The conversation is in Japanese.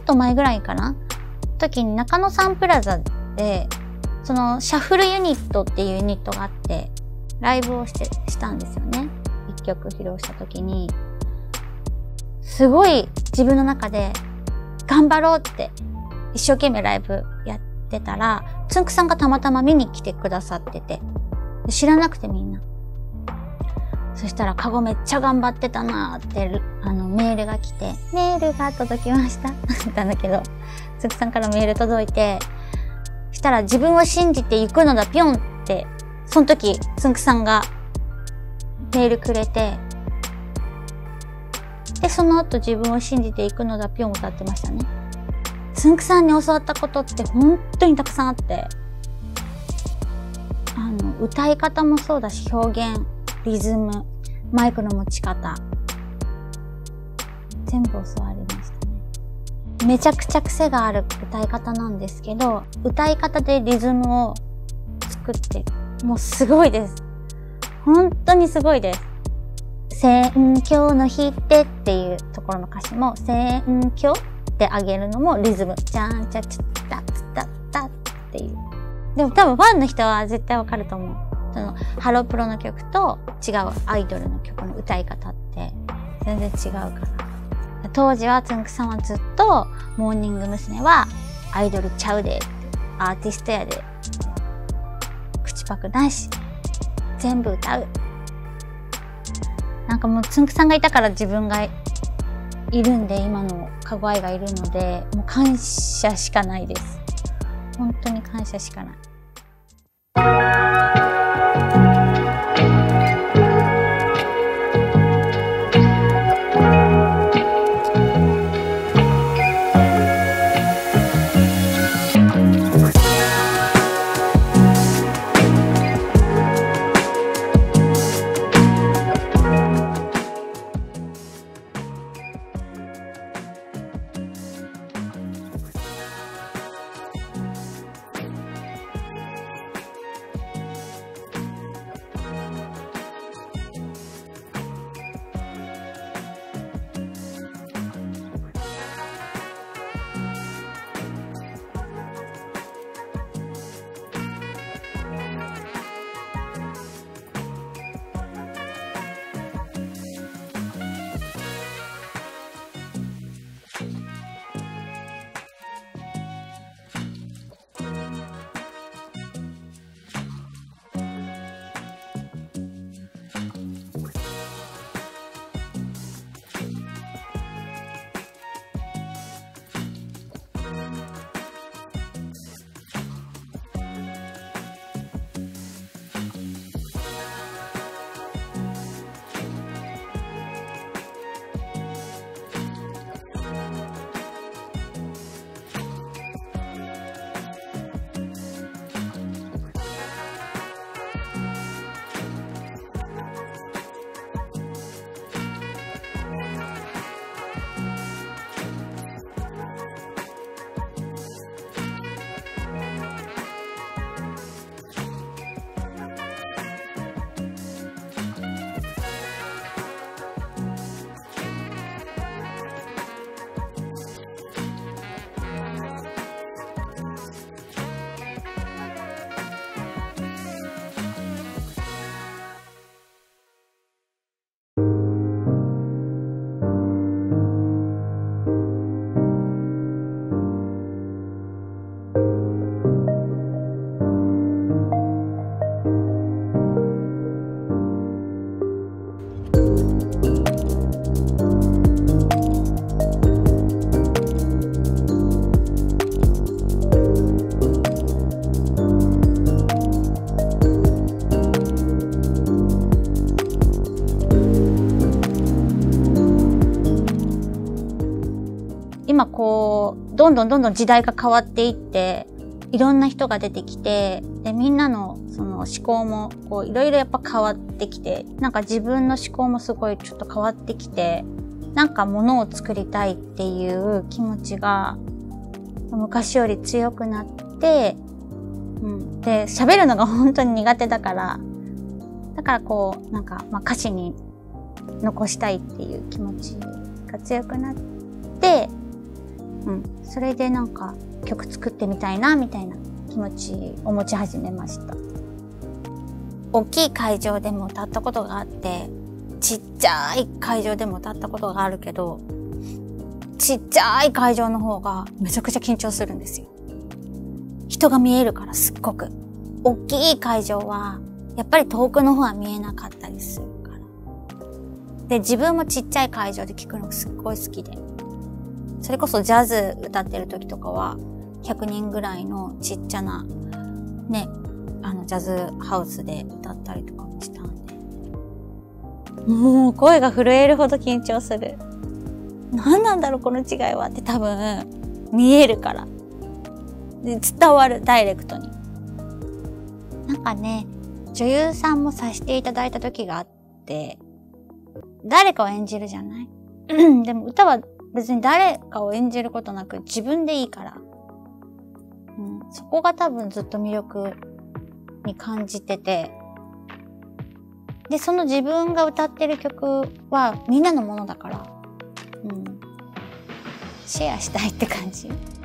と前ぐらいかな時に中野サンプラザで、そのシャッフルユニットっていうユニットがあって、ライブをしたんですよね。一曲披露した時に、すごい自分の中で頑張ろうって一生懸命ライブやってたら、つんくさんがたまたま見に来てくださってて、知らなくてみんな。そしたら、カゴめっちゃ頑張ってたなーって、メールが来て、メールが届きました。なんだけど、つんくさんからメール届いて、したら自分を信じていくのだぴょんって、その時、つんくさんがメールくれて、で、その後自分を信じていくのだぴょん歌ってましたね。つんくさんに教わったことって本当にたくさんあって、歌い方もそうだし、表現、リズム、マイクの持ち方、全部教わりましたね。めちゃくちゃ癖がある歌い方なんですけど、歌い方でリズムを作って、もうすごいです。本当にすごいです。選挙の日ってっていうところの歌詞も、選挙ってあげるのもリズム。じゃんちゃちゃったつたったっていう。でも多分ファンの人は絶対わかると思う。その、ハロプロの曲と違うアイドルの曲の歌い方って全然違うから。当時はつんくさんはずっと、モーニング娘。はアイドルちゃうで、アーティストやで、口パクなし、全部歌う。なんかもうつんくさんがいたから自分がいるんで、今のかごあいがいるので、もう感謝しかないです。本当に感謝しかない。今こう、どんどん時代が変わっていって、いろんな人が出てきて、で、みんなのその思考も、こう、いろいろやっぱ変わってきて、なんか自分の思考もすごいちょっと変わってきて、なんか物を作りたいっていう気持ちが、昔より強くなって、で、喋るのが本当に苦手だから、だからこう、なんか、歌詞に残したいっていう気持ちが強くなって、 それでなんか曲作ってみたいな、みたいな気持ちを持ち始めました。大きい会場でも歌ったことがあって、ちっちゃい会場でも歌ったことがあるけど、ちっちゃい会場の方がめちゃくちゃ緊張するんですよ。人が見えるからすっごく。大きい会場は、やっぱり遠くの方は見えなかったりするから。で、自分もちっちゃい会場で聴くのがすっごい好きで。それこそジャズ歌ってる時とかは、100人ぐらいのちっちゃな、ね、ジャズハウスで歌ったりとかもしたんで。もう声が震えるほど緊張する。何なんだろうこの違いはって多分、見えるから。で、伝わる、ダイレクトに。なんかね、女優さんもさせていただいた時があって、誰かを演じるじゃないでも歌は別に誰かを演じることなく自分でいいから。そこが多分ずっと魅力に感じてて。で、その自分が歌ってる曲はみんなのものだから、シェアしたいって感じ。